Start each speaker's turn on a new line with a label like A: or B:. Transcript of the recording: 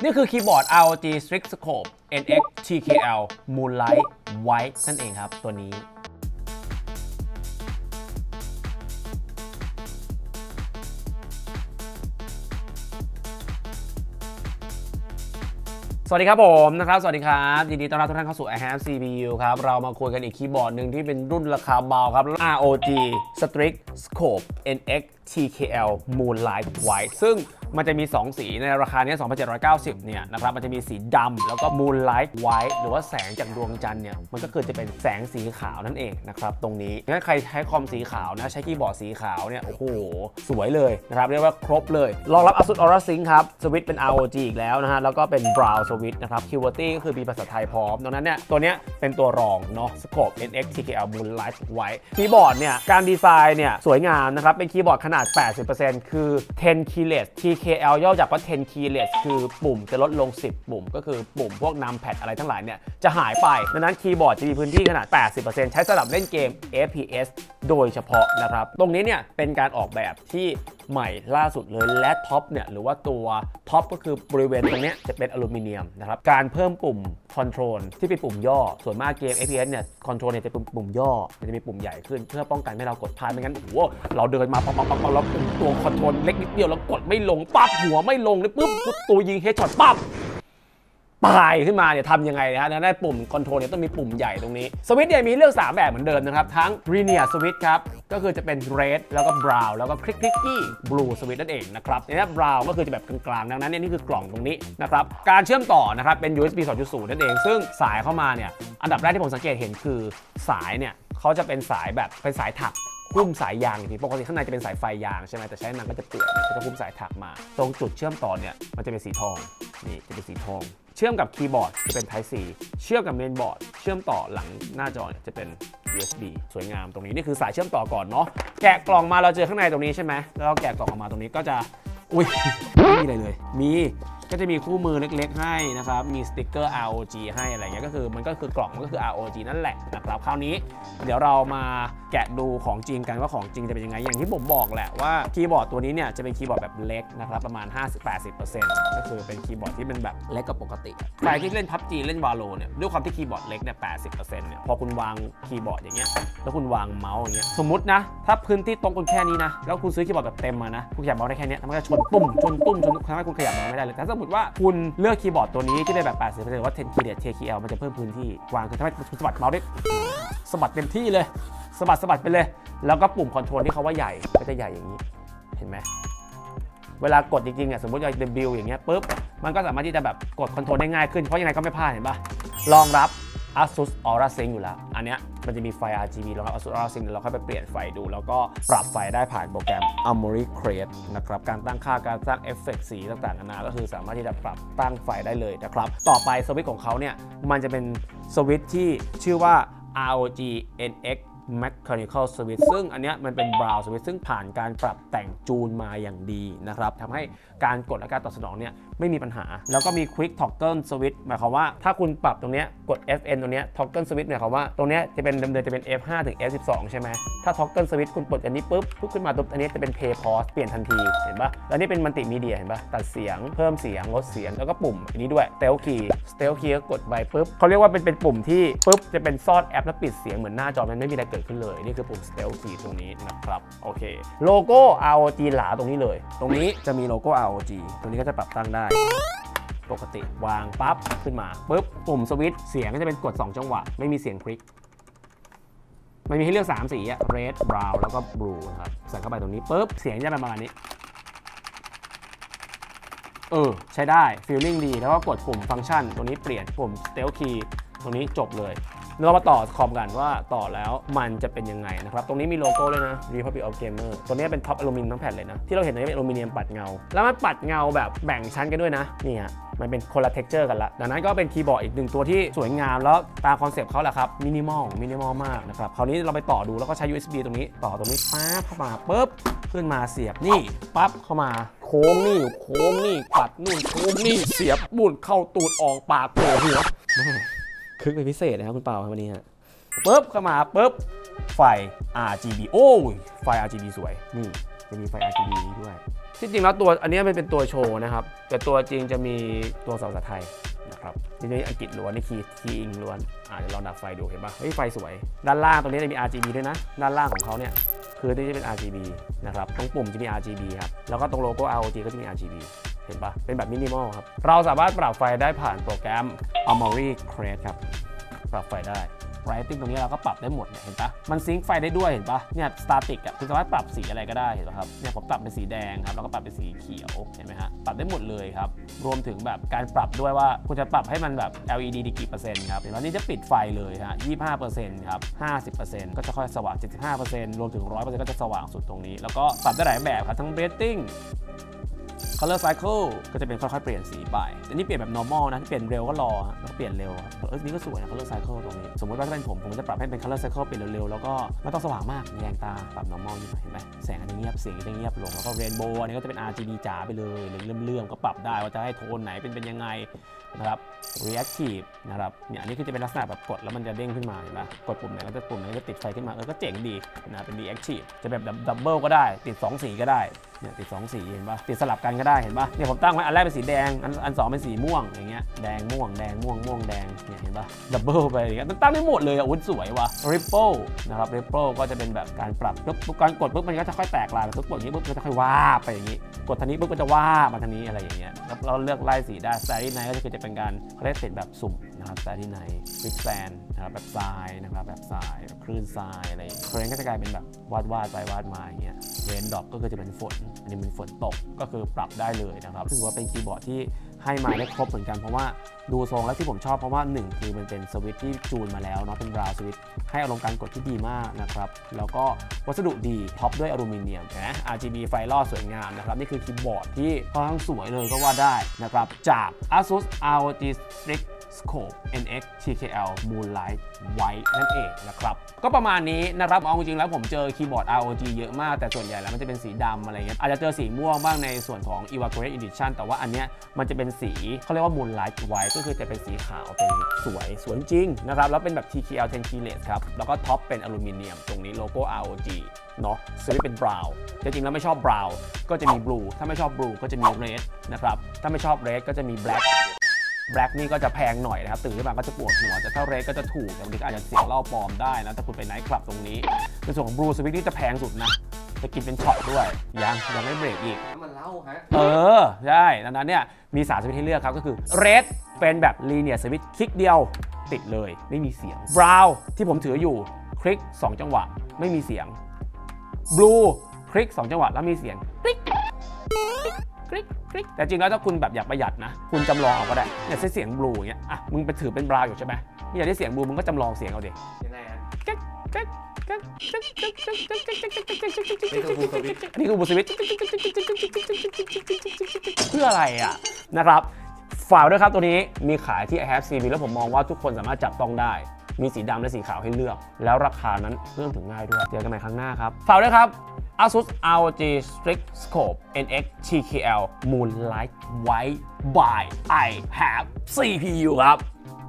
A: นี่คือคีย์บอร์ด ROG Strix Scope NX TKL Moonlight White นั่นเองครับตัวนี้สวัสดีครับผมนะครับสวัสดีครับยินดีต้อนรับทุกท่านเข้าสู่ I Have CPU ครับเรามาคุยกันอีกคีย์บอร์ดหนึ่งที่เป็นรุ่นราคาเบาครับ ROG Strix Scope NX TKL Moonlight White ซึ่งมันจะมี2สีในราคานี้ 2,790 เนี่ยนะครับมันจะมีสีดำแล้วก็ Moonlight White หรือว่าแสงจากดวงจันทร์เนี่ยมันก็คือจะเป็นแสงสีขาวนั่นเองนะครับตรงนี้ถ้าใครใช้คอมสีขาวนะใช้คีย์บอร์ดสีขาวเนี่ยโอ้โหสวยเลยนะครับเรียกว่าครบเลยรองรับ ASUS Aura Sync ครับสวิตช์เป็น ROG อีกแล้วนะฮะแล้วก็เป็น Brown Switch นะครับ QWERTY ก็คือมีภาษาไทยพร้อมดังนั้นเนี่ยตัวเนี้ยเป็นตัวรองเนาะ Scope NX TKL Moonlight White คีย์บอร์ดเนี่ยการดีไซน์เนี่ยสวยงามนะครับเป็นคีย์บอร์ดขนาด 80% คือ 10 keyless TKL ย่อจากว่า10 keyless คือปุ่มจะลดลง10ปุ่มก็คือปุ่มพวก numpad อะไรทั้งหลายเนี่ยจะหายไปดังนั้นคีย์บอร์ดจะมีพื้นที่ขนาด 80% ใช้สำหรับเล่นเกม FPS โดยเฉพาะนะครับตรงนี้เนี่ยเป็นการออกแบบที่ใหม่ล่าสุดเลยและท็อปเนี่ยหรือว่าตัวท็อปก็คือบริเวณตรงนี้จะเป็นอลูมิเนียมนะครับการเพิ่มปุ่มคอนโทรลที่เป็นปุ่มย่อส่วนมากเกม FPS เนี่ยคอนโทรลเนี่ยจะเป็นปุ่มย่อมันจะมีปุ่มใหญ่ขึ้นเพื่อป้องกันไม่ให้เรากดพลาดไม่งั้นโอ้โหเราเดินมาปั๊บแล้วตัวคอนโทรลเล็กนิดเดียวแล้วกดไม่ลงปั๊บหัวไม่ลงเลยปุ๊บตัวยิงเฮดช็อตปั๊บตายขึ้นมาเนี่ยทำยังไงนะฮะในปุ่มคอนโทรลเนี่ยต้องมีปุ่มใหญ่ตรงนี้สวิตช์เนี่ยมีเลือก3แบบเหมือนเดิมนะครับทั้ง Linear Switch ครับก็คือจะเป็น Red แล้วก็ Brown แล้วก็ Clicky Blue Switch นั่นเองนะครับเนี่ย Brown ก็คือจะแบบกลางๆดังนั้นเนี่ยนี่คือกล่องตรงนี้นะครับการเชื่อมต่อนะครับเป็น USB 2.0 นั่นเองซึ่งสายเข้ามาเนี่ยอันดับแรกที่ผมสังเกตเห็นคือสายเนี่ยเขาจะเป็นสายแบบเป็นสายถักหุ้มสายยางที่ปกติข้างในจะเป็นสายไฟยางใช่ไหมแต่ใช้นานก็จะเปื่อยก็จะหุ้มสายถักมาตรงจุดเชื่อมต่อเนี่ยมันจะเป็นสีทองนี่จะเป็นสีทองเชื่อมกับคีย์บอร์ดจะเป็น Type C เชื่อมกับเมนบอร์ดเชื่อมต่อหลังหน้าจอจะเป็น USB สวยงามตรงนี้นี่คือสายเชื่อมต่อก่อนเนาะแกะกล่องมาเราเจอข้างในตรงนี้ใช่ไหมแล้วเราแกะกล่องออกมาตรงนี้ก็จะอุ้ยไม่มีอะไรเลยมีก็จะมีคู่มือเล็กๆให้นะครับมีสติ๊กเกอร์ ROG ให้อะไรเงี้ยก็คือมันก็คือกล่องมันก็คือ ROG นั่นแหละนะครับคราวนี้เดี๋ยวเรามาแกะดูของจริงกันว่าของจริงจะเป็นยังไงอย่างที่ผมบอกแหละว่าคีย์บอร์ดตัวนี้เนี่ยจะเป็นคีย์บอร์ดแบบเล็กนะครับประมาณ 50-80% ก็คือเป็นคีย์บอร์ดที่เป็นแบบเล็กกว่าปกติใครที่เล่น PUBG เล่น Valo เนี่ยด้วยความที่คีย์บอร์ดเล็กเนี่ย 80% เนี่ยพอคุณวางคีย์บอร์ดอย่างเงี้ยแล้วคุณวางเมาส์อย่างเงี้ยสมมตินะถ้าพื้นที่ตรงคุณแค่นี้นะแล้วคุณซื้อคีย์บอร์ดแบบเต็มมานะคุณขยับเมาส์ได้แค่นี้มันก็จะชนตุ้มชนทำให้คุณขยับเมาส์ไม่ได้เลยแต่สมมติว่าคุณเลือกคีย์บอร์ดตัวนี้ที่เป็นแบบ 80% หรือว่า10 keyless TKL มันจะเพิ่มพื้นที่วางคือทำให้คุณสะบัดเมาส์ได้สะบัดเต็มที่เลยสะบัดไปเลยแล้วก็ปุ่มคอนโทรลที่เขาว่าใหญ่ก็จะใหญ่อย่างนี้เห็นไหมเวลากดจริงๆอ่ะสมมติเรา W อย่างเงี้ยปุ๊บมันก็สามารถที่จะแบบกดคอนโทรลได้ง่ายขึ้นเพราะยังไงก็ไม่พลาดเห็นปะรองรับ ASUS Aura Sync อยู่แล้วอันเนี้ยมันจะมีไฟ RGB รองรับ ASUS Aura Sync เราค่อยไปเปลี่ยนไฟดูแล้วก็ปรับไฟได้ผ่านโปรแกรม Armoury Crate นะครับการตั้งค่าการสร้างเอฟเฟกต์สีต่างๆนานาก็คือสามารถที่จะปรับตั้งไฟได้เลยนะครับต่อไปสวิตช์ของเขาเนี่ยมันจะเป็นสวิตช์ที่ชื่อว่า ROG NX Mechanical Switch ซึ่งอันเนี้ยมันเป็น Brown Switch ซึ่งผ่านการปรับแต่งจูนมาอย่างดีนะครับทำให้การกดและการตอบสนองเนี่ยไม่มีปัญหาแล้วก็มี Quick Toggle Switch หมายความว่าถ้าคุณปรับตรงเนี้ยกด FN ตรงเนี้ย Toggle Switch หมายความว่าตรงเนี้ยจะเป็นเดิมๆจะเป็น F5 ถึง F12 ใช่ไหมถ้า Toggle Switch คุณกดอันนี้ปุ๊บขึ้นมาปุ๊บอันนี้จะเป็น Play Pause เปลี่ยนทันทีเห็นปะแล้วนี่เป็นมัลติมีเดียเห็นปะตัดเสียงเพิ่มเสียงลดเสียงแล้วก็ปุ่มอันนี้ด้วย Stealth Key ก็กดไปปุ๊บเขาเรียกว่าเป็นปุ่มที่ปุ๊บจะเป็นซ่อนแอปแล้วปิดเสียงเหมือนหน้าจอมันไม่มีอะไรเกิดขึ้นเลยนี่คือปุ่ม Stealth Key ตรงนี้นะครับโอเคโลโก้ ROG หลาตรงนี้เลยตรงนี้จะมีโลโก้ ROG ตรงนี้ก็จะปรับตั้งได้ปกติวางปั๊บขึ้นมาปุ๊บปุ่มสวิตช์เสียงก็จะเป็นกด2จังหวะไม่มีเสียงคลิกมันมีให้เลือก3สีอะ Red Brown แล้วก็ Blue นะครับใส่เข้าไปตรงนี้ปุ๊บเสียงจะเป็นประมาณนี้ใช้ได้ฟีลลิ่งดีแล้วก็กดปุ่มฟังก์ชันตรงนี้เปลี่ยนปุ่ม Stealth Key ตรงนี้จบเลยเรามาต่อคอมกันว่าต่อแล้วมันจะเป็นยังไงนะครับตรงนี้มีโลโก้ด้วยนะ Republic of Gamer ตัวนี้เป็นท็อปอลูมิเนียมทั้งแผ่นเลยนะที่เราเห็นนี้เป็นอลูมิเนียมปัดเงาแล้วมันปัดเงาแบบแบ่งชั้นกันด้วยนะนี่ฮะมันเป็นคนละเท็กเจอร์กันละดังนั้นก็เป็นคีย์บอร์ดอีกหนึ่งตัวที่สวยงามแล้วตามคอนเซปต์เขาแหละครับมินิมอลมากนะครับคราวนี้เราไปต่อดูแล้วก็ใช้ USB ตรงนี้ต่อตรงนี้ปั๊บเข้ามาปุ๊บขึ้นมาเสียบนี่ปั๊บเข้ามาโค้งนี่ปัดนู่นโค้งนี่เสียบบุ่นเข้าตูดออกปากโผล่หัวคึกเป็นพิเศษนะครับคุณเปาวันนี้ฮะปุ๊บเข้ามาปุ๊บไฟ RGB โอ้ยไฟ RGB สวยนี่จะมีไฟ RGB นี้ด้วยที่จริงแล้วตัวอันนี้มันเป็นตัวโชว์นะครับแต่ตัวจริงจะมีตัวภาษาไทยนะครับที่นี่อังกฤษล้วนนี่คีย์อิงล้วนเดี๋ยวลองดับไฟดูเห็นปะเฮ้ยไฟสวยด้านล่างตัวนี้จะมี RGB ด้วยนะด้านล่างของเขาเนี่ยคือที่จะเป็น RGB นะครับตรงปุ่มจะมี RGB ครับแล้วก็ตรงโลโก้ ROG ก็จะมี RGB เห็นปะเป็นแบบมินิมอลครับเราสามารถปรับไฟได้ผ่านโปรแกรม Armoury Crate ครับปรับไฟได้Lighting ตรงนี้เราก็ปรับได้หมดเห็นปะมันซิงค์ไฟได้ด้วยเห็นปะเนี่ยสตาติกคุณสามารถปรับสีอะไรก็ได้เห็นปะครับเนี่ยผมปรับเป็นสีแดงครับแล้วก็ปรับเป็นสีเขียวเห็นไหมฮะปรับได้หมดเลยครับรวมถึงแบบการปรับด้วยว่าคุณจะปรับให้มันแบบ LED ดีกี่เปอร์เซ็นต์ครับเห็นปะนี่จะปิดไฟเลยฮะ 25% ครับ 50% ก็จะค่อยสว่าง 75% รวมถึง 100% ก็จะสว่างสุดตรงนี้แล้วก็ปรับได้หลายแบบครับทั้ง Breathing Color Cycle ก็จะเป็นค่อยๆเปลี่ยนสีไปอันนี้เปลี่ยนแบบ normal นะที่เปลี่ยนเร็วก็รอแล้วก็เปลี่ยนเร็วนี่ก็สวยนะ Color Cycle ตรงนี้สมมติว่าถ้าเป็นผมจะปรับให้เป็น Color Cycle เปลี่ยนเร็วๆแล้วก็ไม่ต้องสว่างมากแยงตาปรับ normal นี่เห็นไหมแสงอันนี้เงียบเสียงจะเงียบลงแล้วก็ Rainbow อันนี้ก็จะเป็น RGB จ๋าไปเลยหรือเลื่อมๆก็ปรับได้ว่าจะให้โทนไหนเป็นยังไงนะครับ Reactive นะครับเนี่ยอันนี้คือจะเป็นลักษณะแบบกดแล้วมันจะเด้งขึ้นมาเห็นไหมกดปุ่มไหนก็จะปุ่มไหนก็ติดไฟขึ้นมาก็เจ๋งดีนะเป็น Reactive จะแบบดับเบิลก็ได้ติด2สีก็ได้เนี่ยติด2สีเห็นปะติดสลับกันก็ได้เห็นปะเนี่ยผมตั้งไว้อันแรกเป็นสีแดงอัน2เป็นสีม่วงอย่างเงี้ยแดงม่วงแดงม่วงม่วงแดงเนี่ยเห็นปะดับเบิลไปอย่างเงี้ยตั้งได้หมดเลยอุ้ยสวยว่ะ Ripple นะครับ Ripple ก็จะเป็นแบบการปรับปุ๊บการกดปุ๊บมันก็จะค่อยแตกลายปุ๊บกดอย่างนี้ปุ๊บก็จะค่อยว่าไปอย่างนี้กดทางนี้ปุ๊บก็จะว่ามาทางนี้อะไรอย่างเงี้ยเราเลือกไล่สีได้ Starry Night ก็คือจะเป็นการเขาเรียกติดแบบสุ่มนะครับ Starry Night Quicksand นะครับแบบทรายนะครับแบบทรายแบบคลื่นทรายอะไรอย่างเงี้ยเพลงก็จะกลายเป็นแบบวาดไปวาดมาอย่างเงี้ยRain Drop ก็คือจะเป็นฝนอันนี้เป็นฝนตกก็คือปรับได้เลยนะครับซึ่งว่าเป็นคีย์บอร์ดที่ให้มาได้ครบเหมือนกันเพราะว่าดูทรงแล้วที่ผมชอบเพราะว่า1คือมันเป็นสวิตช์ที่จูนมาแล้วเนาะเป็นบราวน์สวิตช์ให้อารมณ์การกดที่ดีมากนะครับแล้วก็วัสดุดีท็อปด้วยอลูมิเนียมนะ RGB ไฟล่อสวยงามนะครับนี่คือคีย์บอร์ดที่ค่อนข้างสวยเลยก็ว่าได้นะครับจาก ASUS ROG Strix Scope NX TKL Moonlight White นั่นเองนะครับก็ประมาณนี้นะครับเอาจริงๆแล้วผมเจอคีย์บอร์ด ROG เยอะมากแต่ส่วนใหญ่แล้วมันจะเป็นสีดำอะไรเงี้ยอาจจะเจอสีม่วงบ้างในส่วนของ Evaporate Edition แต่ว่าอันเนี้ยมันจะเป็นสีเขาเรียกว่า Moonlight White ก็คือจะเป็นสีขาวเป็นสวยจริงนะครับแล้วเป็นแบบ TKL 10 keyless ครับแล้วก็ท็อปเป็นอลูมิเนียมตรงนี้โลโก้ ROG เนาะสวิตช์เป็นบราวน์จริงๆแล้วไม่ชอบบราวน์ก็จะมีบลูถ้าไม่ชอบบลูก็จะมีเรดนะครับถ้าไม่ชอบเรดก็จะมีแบล็กนี่ก็จะแพงหน่อยนะครับตื่นขึ้นมาก็จะปวดหัวแต่ถ้าเรดก็จะถูกแต่บางทีก็อาจจะเสียงเหล้าปลอมได้นะถ้าคุณไปไนท์คลับตรงนี้ในส่วนของบลูสวิตนี่จะแพงสุดนะจะกินเป็นช็อตด้วยยังไม่เบรกอีก
B: มันเล่าฮะ
A: ใช่ดังนั้นเนี่ยมี3สวิตช์ให้เลือกครับก็คือเรดเป็นแบบลีเนียร์สวิตช์คลิกเดียวติดเลยไม่มีเสียงบราวน์ที่ผมถืออยู่คลิก2จังหวะไม่มีเสียงบลูคลิก2จังหวะแล้วมีเสียงคลิกแต่จริงแล้วถ้าคุณแบบอยากประหยัดนะคุณจำลองเอาก็ได้เนี่ยใช้เสียงบลูอย่างเงี้ยมึงไปถือเป็นบราวน์อยู่ใช่ไหมไม่อยากได้เสียงบลูมึงก็จำลองเสียงเอาดิ
B: ยังไงฮะ
A: นี่คือบูสวิตเพื่ออะไรนะครับฝากด้วยครับตัวนี้มีขายที่ iHaveCB แล้วผมมองว่าทุกคนสามารถจับต้องได้มีสีดำและสีขาวให้เลือกแล้วราคานั้นเริ่มถึงง่ายด้วยเจอกันใหม่ครั้งหน้าครับฝากด้วยครับ ASUS ROG Strix Scope NX TKL Moonlight White by iHaveCPU ครับ